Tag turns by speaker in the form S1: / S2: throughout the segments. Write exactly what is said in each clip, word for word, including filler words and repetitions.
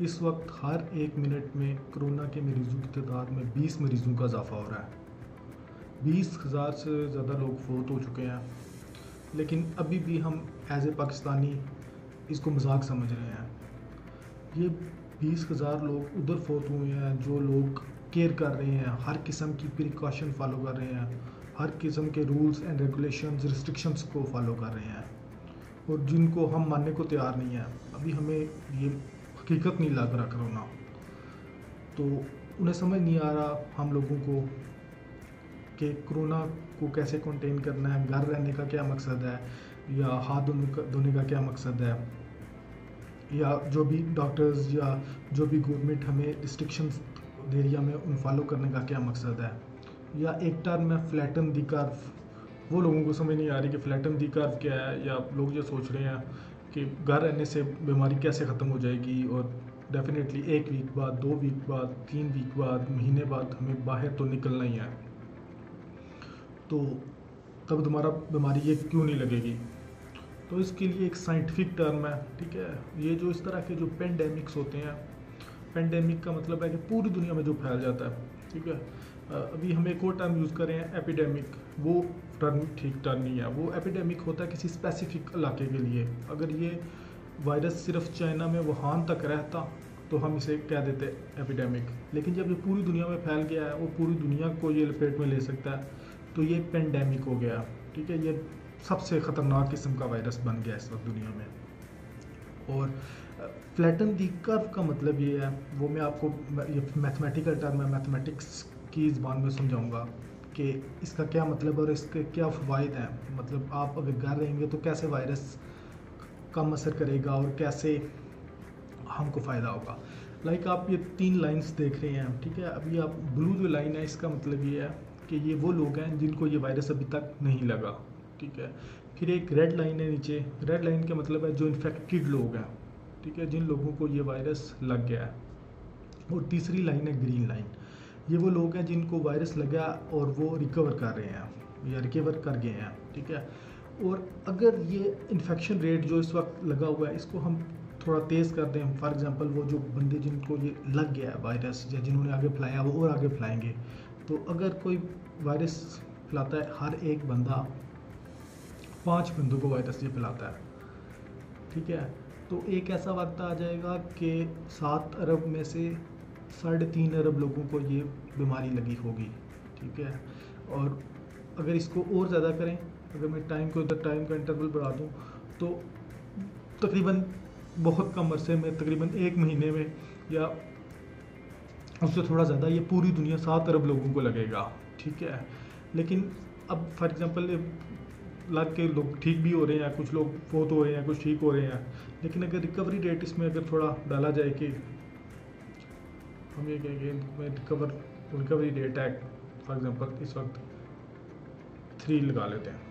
S1: इस वक्त हर एक मिनट में कोरोना के मरीजों की तादाद में बीस मरीजों का इजाफा हो रहा है। बीस हज़ार से ज़्यादा लोग फोत हो चुके हैं, लेकिन अभी भी हम एज ए पाकिस्तानी इसको मजाक समझ रहे हैं। ये बीस हज़ार लोग उधर फोत हुए हैं जो लोग केयर कर रहे हैं, हर किस्म की प्रिकॉशन फॉलो कर रहे हैं, हर किस्म के रूल्स एंड रेगुलेशंस रिस्ट्रिक्शंस को फॉलो कर रहे हैं, और जिनको हम मानने को तैयार नहीं है। अभी हमें ये हकीकत नहीं लग रहा कोरोना, तो उन्हें समझ नहीं आ रहा हम लोगों को कि कोरोना को कैसे कंटेन करना है, घर रहने का क्या मकसद है, या हाथ धोने का धोने का क्या मकसद है, या जो भी डॉक्टर्स या जो भी गवर्नमेंट हमें रिस्ट्रिक्शंस दे रही है हमें उन फॉलो करने का क्या मकसद है। या एक टर्म है फ्लैटन दी कर्व, वो लोगों को समझ नहीं आ रही कि फ्लैटन दी कर्व क्या है, या लोग ये सोच रहे हैं कि घर रहने से बीमारी कैसे ख़त्म हो जाएगी, और डेफिनेटली एक वीक बाद, दो वीक बाद, तीन वीक बाद, महीने बाद हमें बाहर तो निकलना ही है, तो तब तुम्हारा बीमारी ये क्यों नहीं लगेगी। तो इसके लिए एक साइंटिफिक टर्म है, ठीक है। ये जो इस तरह के जो पेंडेमिक्स होते हैं, पेंडेमिक का मतलब है कि पूरी दुनिया में जो फैल जाता है, ठीक है। अभी हम एक और टर्म यूज़ कर रहे हैं एपिडेमिक, वो टर्म ठीक टर्म नहीं है। वो एपिडेमिक होता है किसी स्पेसिफिक इलाके के लिए। अगर ये वायरस सिर्फ चाइना में वुहान तक रहता तो हम इसे कह देते एपिडेमिक, लेकिन जब ये पूरी दुनिया में फैल गया है, वो पूरी दुनिया को ये लपेट में ले सकता है, तो ये पेंडेमिक हो गया, ठीक है। ये सबसे ख़तरनाक किस्म का वायरस बन गया इस वक्त दुनिया में। और फ्लैटन दी कर्व का मतलब ये है, वो मैं आपको ये मैथमेटिकल टर्म है, मैथमेटिक्स की ज़बान में समझाऊंगा कि इसका क्या मतलब और इसके क्या फ़वाइद हैं। मतलब आप अगर घर रहेंगे तो कैसे वायरस कम असर करेगा और कैसे हमको फ़ायदा होगा। लाइक आप ये तीन लाइंस देख रहे हैं, ठीक है। अभी आप ब्लू जो लाइन है, इसका मतलब ये है कि ये वो लोग हैं जिनको ये वायरस अभी तक नहीं लगा, ठीक है। फिर एक रेड लाइन है नीचे, रेड लाइन का मतलब है जो इन्फेक्टेड लोग हैं, ठीक है, जिन लोगों को ये वायरस लग गया है। और तीसरी लाइन है ग्रीन लाइन, ये वो लोग हैं जिनको वायरस लगा और वो रिकवर कर रहे हैं या रिकवर कर गए हैं, ठीक है। और अगर ये इन्फेक्शन रेट जो इस वक्त लगा हुआ है इसको हम थोड़ा तेज़ कर दें, फॉर एग्जांपल वो जो बंदे जिनको ये लग गया है वायरस या जिन्होंने आगे फैलाया वो और आगे फैलाएंगे, तो अगर कोई वायरस फैलाता है, हर एक बंदा पाँच बंदों को वायरस ये फैलाता है, ठीक है। तो एक ऐसा वक्त आ जाएगा कि सात अरब में से साढ़े तीन अरब लोगों को ये बीमारी लगी होगी, ठीक है। और अगर इसको और ज़्यादा करें, अगर मैं टाइम को इधर टाइम का इंटरवल बढ़ा दूँ, तो तकरीबन बहुत कम अरसे में, तकरीबन एक महीने में या उससे थोड़ा ज़्यादा, ये पूरी दुनिया सात अरब लोगों को लगेगा, ठीक है। लेकिन अब फॉर एग्ज़ाम्पल लग के लोग ठीक भी हो रहे हैं, कुछ लोग फोत हो रहे हैं, कुछ ठीक हो रहे हैं, लेकिन अगर रिकवरी रेट इसमें अगर थोड़ा डाला जाए कि हम ये कहेंगे मैं रिकवर रिकवरी रेट है फॉर एग्जांपल इस वक्त थ्री लगा लेते हैं,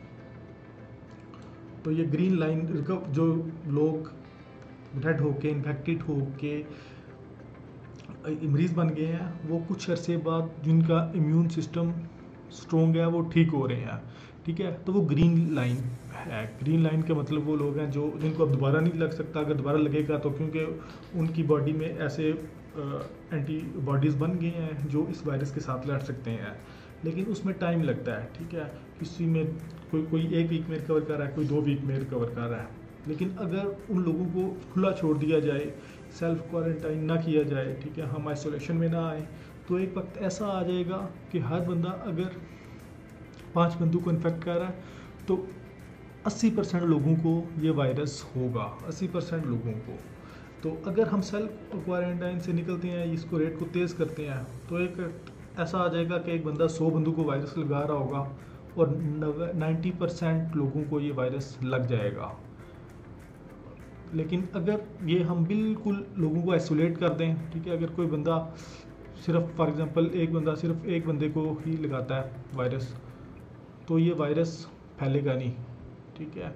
S1: तो ये ग्रीन लाइन रिकव जो लोग रेड होके इन्फेक्टेड होके मरीज़ बन गए हैं, वो कुछ अरसे बाद जिनका इम्यून सिस्टम स्ट्रॉन्ग है वो ठीक हो रहे हैं, ठीक है। तो वो ग्रीन लाइन है। ग्रीन लाइन का मतलब वो लोग हैं जो जिनको अब दोबारा नहीं लग सकता, अगर दोबारा लगेगा तो क्योंकि उनकी बॉडी में ऐसे एंटीबॉडीज़ बन गए हैं जो इस वायरस के साथ लड़ सकते हैं, लेकिन उसमें टाइम लगता है, ठीक है। किसी में कोई कोई एक वीक में रिकवर कर रहा है, कोई दो वीक में रिकवर कर रहा है। लेकिन अगर उन लोगों को खुला छोड़ दिया जाए, सेल्फ क्वारंटाइन ना किया जाए, ठीक है, हम आइसोलेशन में ना आए, तो एक वक्त ऐसा आ जाएगा कि हर बंदा अगर पाँच बंदों को इन्फेक्ट कर रहा है तो अस्सी परसेंट लोगों को ये वायरस होगा, अस्सी परसेंट लोगों को। तो अगर हम सेल्फ क्वारंटाइन से निकलते हैं, इसको रेट को तेज़ करते हैं, तो एक ऐसा आ जाएगा कि एक बंदा सौ बंदों को वायरस लगा रहा होगा और नब्बे परसेंट लोगों को ये वायरस लग जाएगा। लेकिन अगर ये हम बिल्कुल लोगों को आइसोलेट कर दें, ठीक है, अगर कोई बंदा सिर्फ फॉर एग्जांपल एक बंदा सिर्फ एक बंदे को ही लगाता है वायरस, तो ये वायरस फैलेगा नहीं, ठीक है।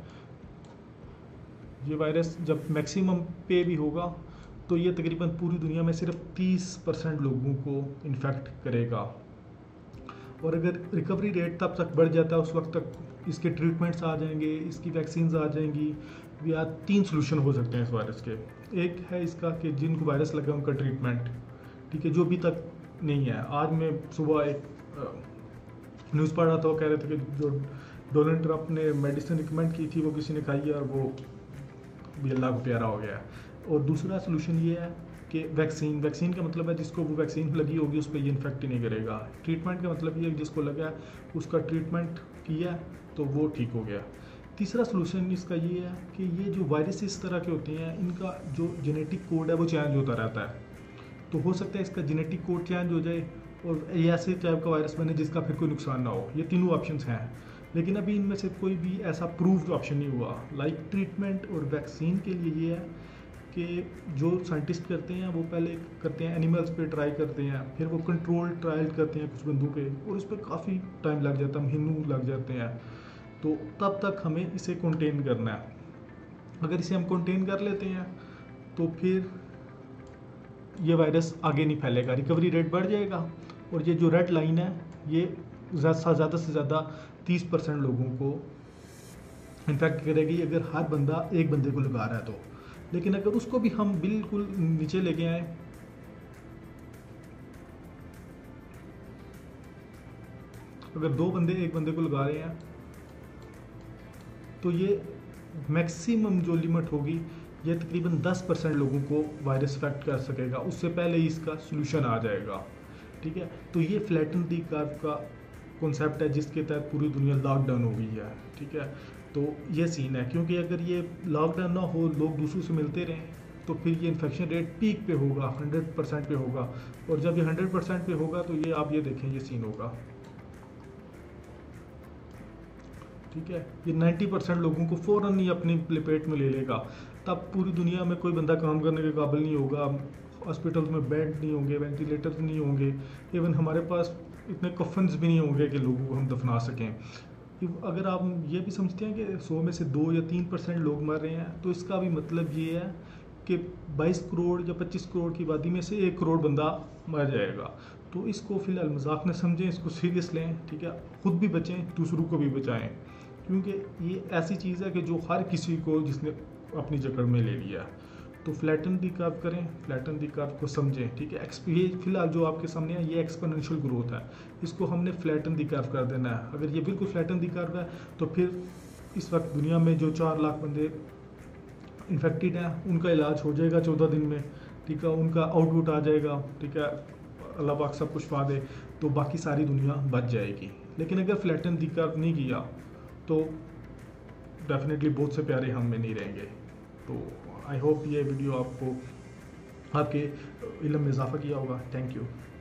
S1: ये वायरस जब मैक्सिमम पे भी होगा तो ये तकरीबन पूरी दुनिया में सिर्फ तीस परसेंट लोगों को इन्फेक्ट करेगा। और अगर रिकवरी रेट तब तक बढ़ जाता है, उस वक्त तक इसके ट्रीटमेंट्स आ जाएंगे, इसकी वैक्सीन्स आ जाएंगी, या तीन सोल्यूशन हो सकते हैं इस वायरस के। एक है इसका कि जिनको वायरस लगा उनका ट्रीटमेंट, ठीक है, जो अभी तक नहीं है। आज मैं सुबह एक न्यूज़ पढ़ रहा था, वो कह रहे थे कि जो डोनाल्ड ट्रंप ने मेडिसिन रिकमेंड की थी वो किसी ने खाई है और वो भी अल्लाह को प्यारा हो गया। और दूसरा सोल्यूशन ये है कि वैक्सीन वैक्सीन का मतलब है जिसको वो वैक्सीन लगी होगी उस पर ये इन्फेक्ट ही नहीं करेगा। ट्रीटमेंट का मतलब ये है जिसको लगा है उसका ट्रीटमेंट किया तो वो ठीक हो गया। तीसरा सोल्यूशन इसका ये है कि ये जो वायरस इस तरह के होते हैं इनका जो जेनेटिक कोड है वो चेंज होता रहता है। तो हो सकता है इसका जेनेटिक कोड चेंज हो जाए और ये ऐसे टाइप का वायरस बने जिसका फिर कोई नुकसान ना हो। ये तीनों ऑप्शंस हैं, लेकिन अभी इनमें से कोई भी ऐसा प्रूव्ड ऑप्शन नहीं हुआ। लाइक ट्रीटमेंट और वैक्सीन के लिए ये है कि जो साइंटिस्ट करते हैं वो पहले करते हैं एनिमल्स पे ट्राई करते हैं, फिर वो कंट्रोल ट्रायल करते हैं कुछ बंदों पे, और उस पर काफ़ी टाइम लग जाता है, महीनों लग जाते हैं। तो तब तक हमें इसे कंटेन करना है। अगर इसे हम कंटेन कर लेते हैं तो फिर ये वायरस आगे नहीं फैलेगा, रिकवरी रेट बढ़ जाएगा। और ये जो रेड लाइन है ये ज़्यादा से ज़्यादा तीस परसेंट लोगों को इन्फेक्ट करेगी अगर हर बंदा एक बंदे को लगा रहा है तो। लेकिन अगर उसको भी हम बिल्कुल नीचे लेके आए, अगर दो बंदे एक बंदे को लगा रहे हैं तो ये मैक्सिमम जो लिमिट होगी ये तकरीबन दस परसेंट लोगों को वायरस अफेक्ट कर सकेगा, उससे पहले ही इसका सोल्यूशन आ जाएगा। ठीक है, तो ये फ्लैटन दी कर्व का कॉन्सेप्ट है जिसके तहत पूरी दुनिया लॉकडाउन हो गई है। ठीक है, तो ये सीन है, क्योंकि अगर ये लॉकडाउन ना हो, लोग दूसरों से मिलते रहें, तो फिर ये इन्फेक्शन रेट पीक पे होगा, हंड्रेड परसेंट पे होगा। और जब ये हंड्रेड परसेंट पे होगा तो ये आप ये देखें ये सीन होगा। ठीक है, ये नब्बे परसेंट लोगों को फ़ौरन ही अपनी लपेट में ले लेगा। तब पूरी दुनिया में कोई बंदा काम करने के काबिल नहीं होगा, हॉस्पिटल्स में बेड नहीं होंगे, वेंटिलेटर्स नहीं होंगे, इवन हमारे पास इतने कफन्स भी नहीं होंगे कि लोगों को हम दफना सकें। अगर आप ये भी समझते हैं कि सौ में से दो या तीन परसेंट लोग मर रहे हैं, तो इसका भी मतलब ये है कि बाईस करोड़ या पच्चीस करोड़ की आबादी में से एक करोड़ बंदा मर जाएगा। तो इसको फिलहाल मजाक न समझें, इसको सीरियस लें। ठीक है, खुद भी बचें, दूसरों को भी बचाएं, क्योंकि ये ऐसी चीज़ है कि जो हर किसी को जिसने अपनी जकड़ में ले लिया। तो फ्लैटन दी कर्व करें, फ्लैटन दी कर्व को समझें। ठीक है, ये फिलहाल जो आपके सामने है ये एक्सपोनेंशियल ग्रोथ है, इसको हमने फ्लैटन दी कर्व कर देना है। अगर ये बिल्कुल फ्लैटन दी कर्व है तो फिर इस वक्त दुनिया में जो चार लाख बंदे इन्फेक्टेड हैं उनका इलाज हो जाएगा चौदह दिन में। ठीक है, उनका आउटपुट आ जाएगा। ठीक है, अल्लाह पाक सब कुछ पा दे तो बाकी सारी दुनिया बच जाएगी। लेकिन अगर फ्लैटन दी कर्व नहीं किया तो डेफिनेटली बहुत से प्यारे हम में नहीं रहेंगे। तो आई होप ये वीडियो आपको आपके इल्म में इजाफा किया होगा। Thank you.